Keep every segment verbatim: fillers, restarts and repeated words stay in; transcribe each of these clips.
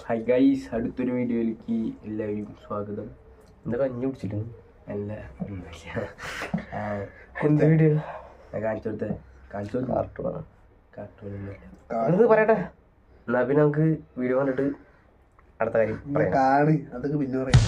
Hi guys, അടുത്തൊരു വീഡിയോയിലേക്ക് എല്ലാവരും സ്വാഗതം. എന്താ കഞ്ഞി കുടിച്ചിട്ട് അല്ല എന്ത് വീഡിയോ കാണിച്ചു കൊടുത്തേ കാണിച്ചു കൊടുത്ത കാർട്ടൂണാണ് കാർട്ടൂൺ പറയട്ടെ. എന്നാ പിന്നെ നമുക്ക് വീഡിയോ കണ്ടിട്ട് അടുത്ത കാര്യം പറയാം. കാണ് അതൊക്കെ പിന്നെ പറയാം.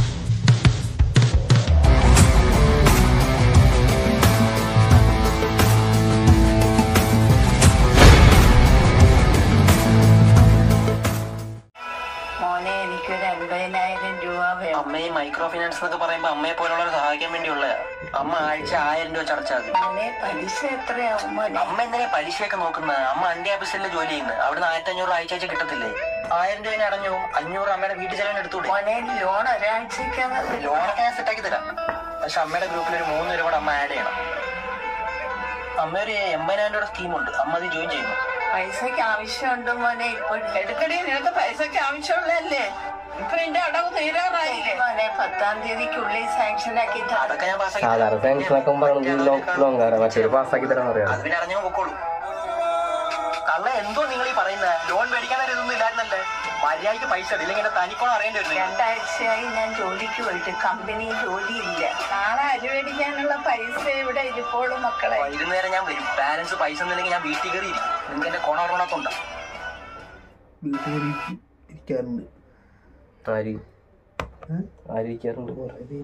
അമ്മയെ മൈക്രോ ഫിനാൻസ് എന്നൊക്കെ പറയുമ്പോ അമ്മയെ പോലുള്ളവരെ സഹായിക്കാൻ വേണ്ടിയുള്ള അമ്മ ആഴ്ച ആയിരം രൂപ ചടച്ചാൽ പലിശ എത്രയാവും? അമ്മ എന്തിനാ പലിശയൊക്കെ നോക്കുന്നത്? അമ്മ അണ്ടി ഓഫീസിലെ ജോലി ചെയ്യുന്നത്. അവിടുന്ന് ആയിരത്തി അഞ്ഞൂറ് ആഴ്ച ആഴ്ച കിട്ടത്തില്ലേ? ആയിരം രൂപ അടഞ്ഞു പോകും. അഞ്ഞൂറ് അമ്മയുടെ വീട്ടിൽ ചെലവിന് എടുത്തൂടെ? ലോൺ ഒരാഴ്ചക്കാണ്. ലോണൊക്കെ ഞാൻ സെറ്റാക്കി തരാം. പക്ഷെ അമ്മയുടെ ഗ്രൂപ്പിൽ ഒരു മൂന്ന് രൂപ അമ്മ ആഡ് ചെയ്യണം. അമ്മ ഒരു എൺപതിനായിരം രൂപയുടെ സ്കീമുണ്ട്, അമ്മ അത് ജോയിൻ ചെയ്യുന്നു. പൈസക്ക് ആവശ്യമുണ്ട് മോനെ. ഇപ്പോൾ എടുക്കടി, നിനക്ക് പൈസക്ക് ആവശ്യമുള്ളതല്ലേ? ഇപ്പൊ എന്റെ അടവ് തീരാറായില്ലേ മോനെ? പത്താം തീയതിക്കുള്ളിൽ സാങ്ഷൻ ആക്കി. അതൊക്കെ ഞാൻ പാസ്സാക്കി സാധാരണ സാങ്ഷനൊക്കെ പറഞ്ഞത് ലോങ് മറ്റേ പാസ്സാക്കി തരാൻ പറയാം. അത് പിന്നെ അറിഞ്ഞു പൊക്കോളൂ. കള്ള എന്തോ നിങ്ങൾ ഈ പറയുന്നത്? ലോൺ മേടിക്കാനൊരു ഇതൊന്നും ഇല്ലായിരുന്നല്ലേ? മര്യാദയ്ക്ക് പൈസ ഇല്ലെങ്കിൽ എന്റെ തനിക്കോണം അറിയേണ്ടി വരില്ല. രണ്ടാഴ്ചയായി ഞാൻ ജോലിക്ക് പോയിട്ട് കമ്പനിയിൽ ജോലിയില്ല. നാളെ അരി മേടിക്കാനുള്ള പൈസ ഇവിടെ ഇരിപ്പോളും മക്കളെ. വൈകുന്നേരം ഞാൻ വരും. ബാലൻസ് പൈസ ഒന്നുമില്ലെങ്കിൽ ഞാൻ വീട്ടിൽ കയറി നിങ്ങൾക്ക് എന്റെ കോണ ഓർമ്മത്തുണ്ടോ? വീട്ടിൽ ഇരിക്കാറുണ്ട്. ആര് ആരിക്കാറുണ്ട്?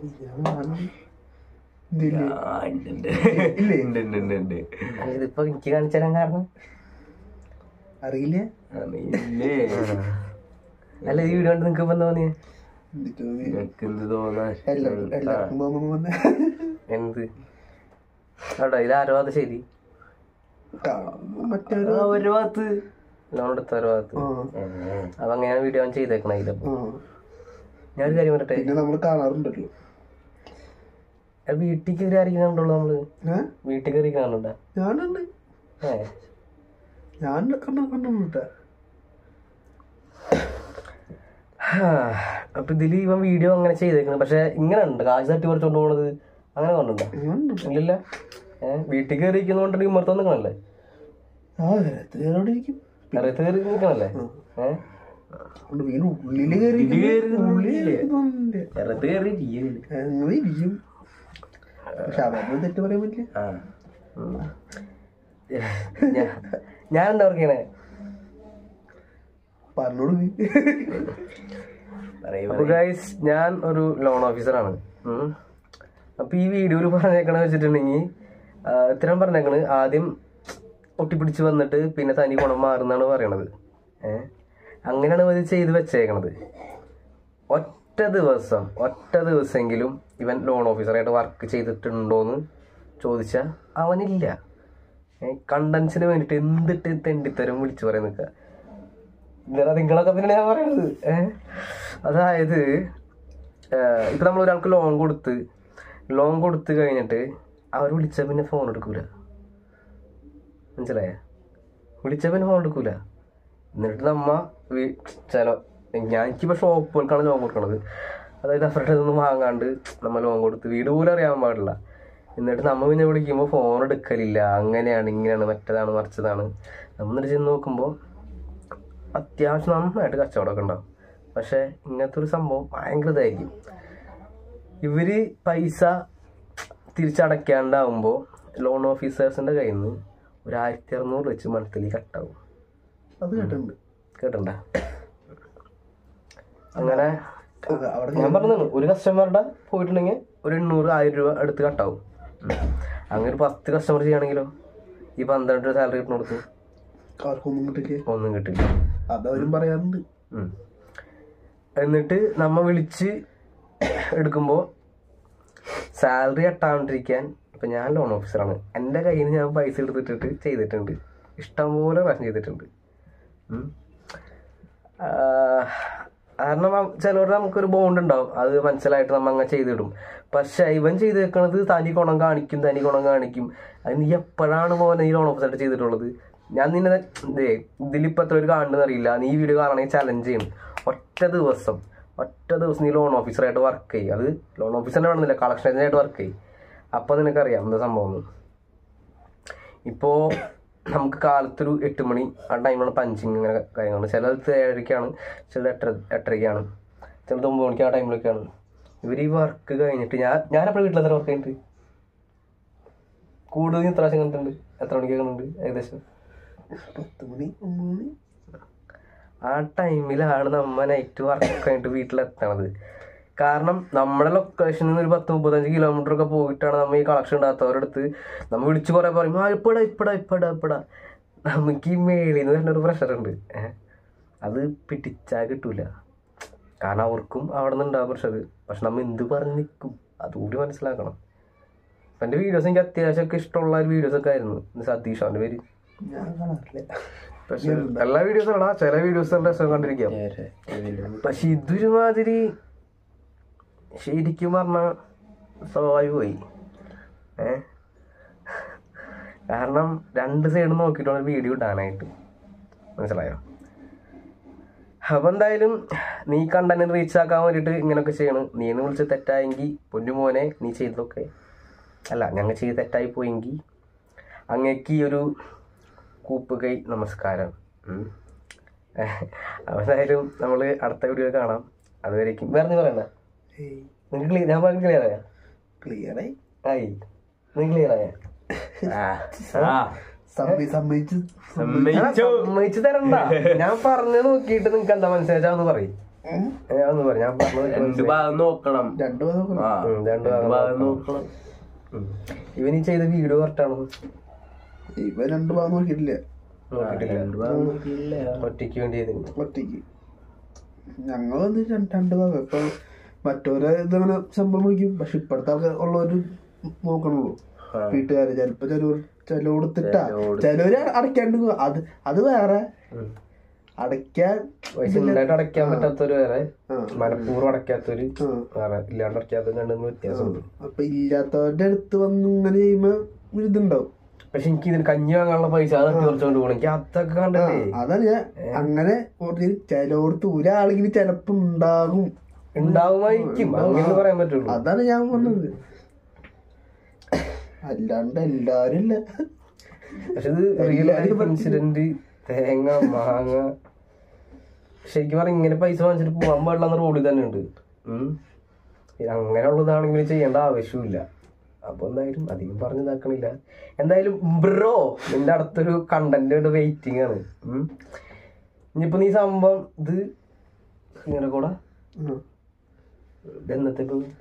ഇതിപ്പോ എനിക്ക് കാണിച്ചു തരാൻ കാരണം അറിയില്ല. അല്ല ഈ വീഡിയോ കണ്ട് നിങ്ങക്ക് ഇപ്പൊ എന്താ തോന്നിയ? എന്ത് തോന്നാൻ എന്ത് അവിടെ ഇതാരോ അത് ശരി ഒരു ഭാഗത്ത് ലോൺ എടുത്ത ഒരു ഭാഗത്ത് അപ്പൊ അങ്ങനെയാണ് വീഡിയോ ഞാൻ ചെയ്തേക്കണ. ഇതിപ്പോ ഞാനൊരു കാര്യം പറയട്ടെ, നമ്മള് കാണാറുണ്ടല്ലോ വീട്ടിൽ കയറി അറിയിക്കുന്നുണ്ടല്ലോ നമ്മള്. വീട്ടിൽ കയറി കാണുന്നുണ്ടോ? ഞാനുണ്ട്. ഏ ഞാൻ കണ്ട കണ്ടിട്ട അപ്പൊ ഇതില് ഇവൻ വീഡിയോ അങ്ങനെ ചെയ്തേക്കണ. പക്ഷെ ഇങ്ങനെ ഉണ്ട് കാശ് തട്ടി കുറച്ചോണ്ട് പോണത് അങ്ങനെ കണ്ടുണ്ടോ? ഇല്ലല്ല. ഏഹ് വീട്ടിൽ കയറി ഇരിക്കുന്നോണ്ട് ഇമ്മർത്ത് നിൽക്കണല്ലേ? അറിയത്ത് കയറി നിൽക്കണല്ലേ? ഏഹ് ഉള്ളില് കയറി ഇറത്ത് കയറി ഇരിക്കും. പക്ഷെ അവരൊന്നും തെറ്റ് പറയാൻ പറ്റില്ല. ഞാൻ എന്താ പറയണേ പറഞ്ഞോളൂ. ഗൈസ്, ഞാൻ ഒരു ലോൺ ഓഫീസറാണ്. അപ്പൊ ഈ വീഡിയോയിൽ പറഞ്ഞേക്കണ വെച്ചിട്ടുണ്ടെങ്കിൽ ഇത്രയും പറഞ്ഞേക്കണ് ആദ്യം ഒട്ടിപ്പിടിച്ച് വന്നിട്ട് പിന്നെ തനി ഗുണം മാറുന്നാണ് പറയണത്. ഏഹ് അങ്ങനെയാണ് ഇത് ചെയ്ത് വെച്ചേക്കണത്. ഒറ്റ ദിവസം ഒറ്റ ദിവസമെങ്കിലും ഇവൻ ലോൺ ഓഫീസറായിട്ട് വർക്ക് ചെയ്തിട്ടുണ്ടോന്ന് ചോദിച്ചാൽ അവനില്ല. കണ്ടൻസിന് വേണ്ടിയിട്ട് എന്തിട്ട് തെണ്ടിത്തരം വിളിച്ചു പറയാൻ നിൽക്കുക. ഇന്നലെ നിങ്ങളൊക്കെ പിന്നെ ഞാൻ പറയണത്. ഏഹ് അതായത് ഇപ്പൊ നമ്മൾ ഒരാൾക്ക് ലോൺ കൊടുത്ത് ലോൺ കൊടുത്ത് കഴിഞ്ഞിട്ട് അവർ വിളിച്ച പിന്നെ ഫോൺ എടുക്കൂല. മനസ്സിലായ? വിളിച്ച പിന്നെ ഫോൺ എടുക്കൂല. എന്നിട്ട് നമ്മ ചില ഞാൻ എനിക്കിപ്പോ ഷോപ്പുകൾക്കാണ് ലോൺ കൊടുക്കണത്. അതായത് അവരുടെ ഇതൊന്നും വാങ്ങാണ്ട് നമ്മൾ ലോൺ കൊടുത്ത് വീട് പോലും അറിയാൻ പാടില്ല. എന്നിട്ട് നമ്മ പിന്നെ വിളിക്കുമ്പോൾ ഫോൺ എടുക്കലില്ല. അങ്ങനെയാണ് ഇങ്ങനെയാണ് മറ്റേതാണ് മറിച്ചതാണ്. നമ്മൾ എന്നിട്ട് ചെന്ന് നോക്കുമ്പോൾ അത്യാവശ്യം നന്നായിട്ട് കച്ചവടമൊക്കെ ഉണ്ടാവും. പക്ഷെ ഇങ്ങനത്തെ ഒരു സംഭവം ഭയങ്കര ഇതായിരിക്കും. ഇവര് പൈസ തിരിച്ചടയ്ക്കാണ്ടാവുമ്പോൾ ലോൺ ഓഫീസേഴ്സിന്റെ കയ്യിൽ നിന്ന് ഒരു ആയിരത്തി അറുന്നൂറ് വെച്ച് മന്ത്ലി കട്ടാവും. അത് കേട്ടിട്ടുണ്ട്. കേട്ടണ്ട? അങ്ങനെ ഞാൻ പറഞ്ഞതാണ്, ഒരു കസ്റ്റമറുടെ പോയിട്ടുണ്ടെങ്കിൽ ഒരു എണ്ണൂറ് ആയിരം രൂപ അടുത്ത് കട്ടാവും. അങ്ങനെ ഒരു പത്ത് കസ്റ്റമർ ചെയ്യുകയാണെങ്കിലോ ഈ പന്ത്രണ്ട് രൂപ സാലറി കിട്ടുന്ന കൊടുത്തു ഒന്നും കിട്ടില്ല. ഒന്നും കിട്ടില്ല. അതവരും പറയാറുണ്ട്. എന്നിട്ട് നമ്മ വിളിച്ച് എടുക്കുമ്പോൾ സാലറി കട്ടാണ്ടിരിക്കാൻ ഇപ്പം ഞാൻ ലോൺ ഓഫീസറാണ്. എൻ്റെ കയ്യിൽ നിന്ന് ഞാൻ പൈസ എടുത്തിട്ടിട്ട് ചെയ്തിട്ടുണ്ട്. ഇഷ്ടംപോലെ പ്രാവശ്യം ചെയ്തിട്ടുണ്ട്. കാരണം ചിലവരുടെ നമുക്കൊരു ബോണ്ട് ഉണ്ടാവും, അത് മനസ്സിലായിട്ട് നമ്മൾ അങ്ങനെ ചെയ്തിടും. പക്ഷെ ഇവൻ ചെയ്ത് വെക്കണത് തനി ഗുണം കാണിക്കും തനി ഗുണം കാണിക്കും. അത് നീ എപ്പോഴാണ് പോലെ നീ ലോൺ ഓഫീസറായിട്ട് ചെയ്തിട്ടുള്ളത്? ഞാൻ നിന്നെ ഇതേ ഇതിലിപ്പോൾ എത്ര പേര് കാണുന്നതെന്ന് അറിയില്ല. നീ ഈ വീഡിയോ കാണണമെങ്കിൽ ചലഞ്ച് ചെയ്യും. ഒറ്റ ദിവസം ഒറ്റ ദിവസം നീ ലോൺ ഓഫീസറായിട്ട് വർക്ക് ചെയ്യും. അത് ലോൺ ഓഫീസറിനെ വേണമെന്നില്ല, കളക്ഷൻ ഏജൻ്റായിട്ട് വർക്ക് ചെയ്യും. അപ്പോൾ നിനക്കറിയാം എന്താ സംഭവം. ഇപ്പോൾ നമുക്ക് കാലത്തൊരു എട്ട് മണി ആ ടൈമാണ് പഞ്ചിങ് ഇങ്ങനെ കാര്യങ്ങളുണ്ട്. ചിലത് ഏഴരയ്ക്കാണ്, ചിലത് എട്ടര എട്ടരയ്ക്കാണ്, ചിലത് ഒമ്പത് മണിക്ക് ആ ടൈമിലൊക്കെയാണ്. ഇവർ ഈ വർക്ക് കഴിഞ്ഞിട്ട് ഞാൻ ഞാനപ്പോഴും വീട്ടിൽ എത്ര വർക്ക് കഴിഞ്ഞിട്ട് കൂടുതൽ എത്ര പ്രാവശ്യം കണ്ടിട്ടുണ്ട്? എത്ര മണിക്ക് കണ്ടിട്ടുണ്ട്? ഏകദേശം പത്ത് മണി ഒമ്പത് മണി ആ ടൈമിലാണ് നമ്മ നൈറ്റ് വർക്ക് കഴിഞ്ഞിട്ട് വീട്ടിലെത്തണത്. കാരണം നമ്മുടെ ലൊക്കേഷനിൽ നിന്ന് ഒരു പത്ത് മുപ്പത്തഞ്ച് കിലോമീറ്റർ ഒക്കെ പോയിട്ടാണ് നമ്മൾ ഈ കളക്ഷൻ ഉണ്ടാകാത്തവരടുത്ത് നമ്മൾ വിളിച്ച് കുറേ പറയും ആ ഇപ്പടാ ഇപ്പടാ ഇപ്പടാ ഇപ്പടാ. നമുക്ക് ഈ മേളിൽ നിന്ന് വരുന്നൊരു പ്രഷറുണ്ട്, ഏഹ് അത് പിടിച്ചാൽ കിട്ടൂല. കാരണം അവർക്കും അവിടെ നിന്ന് ഉണ്ടാകും പ്രഷർ. പക്ഷെ നമ്മൾ എന്ത് പറഞ്ഞ് നിൽക്കും അതുകൂടി മനസ്സിലാക്കണം. അപ്പം എൻ്റെ വീഡിയോസ് എനിക്ക് അത്യാവശ്യമൊക്കെ ഇഷ്ടമുള്ള ഒരു വീഡിയോസൊക്കെ ആയിരുന്നു. സതീഷ് അവൻ്റെ പേര്. ഞാൻ കാണാറില്ല. പക്ഷെ എല്ലാ വീഡിയോസും അല്ല, ചില വീഡിയോസ് രസം കണ്ടിരിക്കാം. പക്ഷെ ഇതൊരുമാതിരി ശരിക്കും പറഞ്ഞാൽ സ്വഭാവമായി പോയി. ഏ കാരണം രണ്ട് സൈഡ് നോക്കിയിട്ടാണ് വീഡിയോ ഇടാനായിട്ട്, മനസ്സിലായോ? അപ്പം എന്തായാലും നീ കണ്ടന്റ് റീച്ച് ആക്കാൻ വേണ്ടിയിട്ട് ഇങ്ങനെയൊക്കെ ചെയ്യണം. നീ എന്ന് വിളിച്ച് തെറ്റായെങ്കിൽ പൊന്നു മോനെ നീ ചെയ്തതൊക്കെ അല്ല ഞങ്ങൾ ചെയ്ത് തെറ്റായി പോയെങ്കിൽ അങ്ങേക്ക് ഈ ഒരു കൂപ്പ് കൈ നമസ്കാരം. അപ്പം എന്തായാലും നമ്മൾ അടുത്ത വീഡിയോ കാണാം. അതുവരേക്കും വേറെ നീ പറയണ്ട. നിങ്ങൾക്ക് ക്ലിയർ ഞാൻ പറഞ്ഞ ക്ലിയർ ആയാ? ക്ലിയറായി ആയി നീ ക്ലിയർ ആയാ? സമ്മതിച്ച് സമ്മതിച്ചു തരണ്ട. ഞാൻ പറഞ്ഞു നോക്കിയിട്ട് നിങ്ങക്ക് എന്താ മനസ്സിലാച്ചാ ഒന്ന് പറയും. ഞാൻ ഒന്ന് പറയും. ഞാൻ രണ്ട് ഭാഗം നോക്കണം. രണ്ടു പേരും രണ്ടു ഭാഗം നോക്കണം. ഇവൻ ഈ ചെയ്ത വീഡിയോ കറക്റ്റാണോ? ഇവ രണ്ടു ഭാഗം നോക്കിയിട്ടില്ല. നോക്കിയിട്ടില്ല, ഒറ്റയ്ക്ക് വേണ്ടി ഒറ്റയ്ക്ക് ഞങ്ങൾ വന്ന് രണ്ട് ഭാഗം. ഇപ്പൊ മറ്റോരെ ഇതങ്ങനെ ശമ്പളം വിളിക്കും. പക്ഷെ ഇപ്പഴത്തെ ആൾക്കാർ ഉള്ളവര് നോക്കണുള്ളൂ. വീട്ടുകാര് ചിലപ്പോ ചിലവർ ചിലവെടുത്തിട്ടാ ചിലവര് അടയ്ക്കാണ്ട് അത് അത് വേറെ. അടയ്ക്കാൻ അടയ്ക്കാൻ പറ്റാത്തൊരു വേറെ, മനഃപൂർവ്വം അടയ്ക്കാത്തൊരു വേറെ, ഇല്ലാണ്ട് അടയ്ക്കാത്ത രണ്ടും വ്യത്യാസമുണ്ട്. അപ്പൊ ഇല്ലാത്തവരുടെ അടുത്ത് വന്ന് ഇങ്ങനെ ചെയ്യുമ്പോ ഇതുണ്ടാവും. പക്ഷെ എനിക്ക് ഇതിന് കഞ്ഞി വാങ്ങാനുള്ള പൈസ അതൊക്കെ കുറച്ചുകൊണ്ട് പോകണം. എനിക്ക് അതൊക്കെ കണ്ടല്ലേ. അതാണ് ഞാൻ അങ്ങനെ ചിലവർക്ക് ഒരാളെങ്കിലും ചിലപ്പോ ഉണ്ടാകും ഉണ്ടാവുമായിരിക്കും, അങ്ങനെ പറയാൻ പറ്റുള്ളൂ. അതാണ് ഞാൻ പറഞ്ഞത്. അല്ലാണ്ട് എല്ലാരും ഇല്ല. പക്ഷെ ഇത് റിയൽ ലൈഫ് ഇൻസിഡന്റ്. തേങ്ങ മാങ്ങ ശരിക്കും പറഞ്ഞാൽ ഇങ്ങനെ പൈസ വാങ്ങിച്ചിട്ട് പോകാൻ പാടില്ലെന്ന റോഡിൽ തന്നെ ഉണ്ട്. അങ്ങനെയുള്ളതാണെങ്കിൽ ചെയ്യേണ്ട ആവശ്യമില്ല. അപ്പൊ എന്തായാലും അധികം പറഞ്ഞു ഇതാക്കണില്ല. എന്തായാലും ബ്രോ നിന്റെ അടുത്തൊരു കണ്ടന്റ് വെയിറ്റിംഗ് ആണ്. ഇനിയിപ്പോ നീ സംഭവം ഇത് ഇങ്ങനെ കൂടെ എന്നത്തെ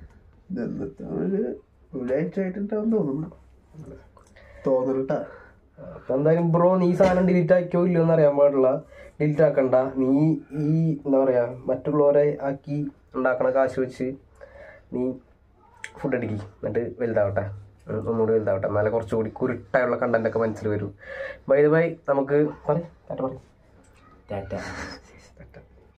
ഒരാഴ്ച ആയിട്ടുണ്ടാവും തോന്നുന്നു തോന്നണട്ടാ. അപ്പൊ എന്തായാലും ബ്രോ നീ സാധനം ഡിലീറ്റ് ആക്കിയോ ഇല്ലയോ എന്ന് അറിയാൻ പാടില്ല. ഡിലീറ്റ് ആക്കണ്ട. നീ ഈ എന്താ പറയാ മറ്റുള്ളവരെ ആക്കി ഉണ്ടാക്കണ കാശ് വെച്ച് നീ ഫുഡ് അടിക്കി, എന്നിട്ട് വലുതാവട്ടെ, ഒന്നുകൂടി വലുതാവട്ടെ. എന്നാലും കുറച്ചുകൂടി കുരുട്ടായുള്ള കണ്ടന്റ് ഒക്കെ മനസ്സിൽ വരും. ബൈ ദ ബൈ നമുക്ക് പറയാം. ടാറ്റ പറയും. ടാറ്റ.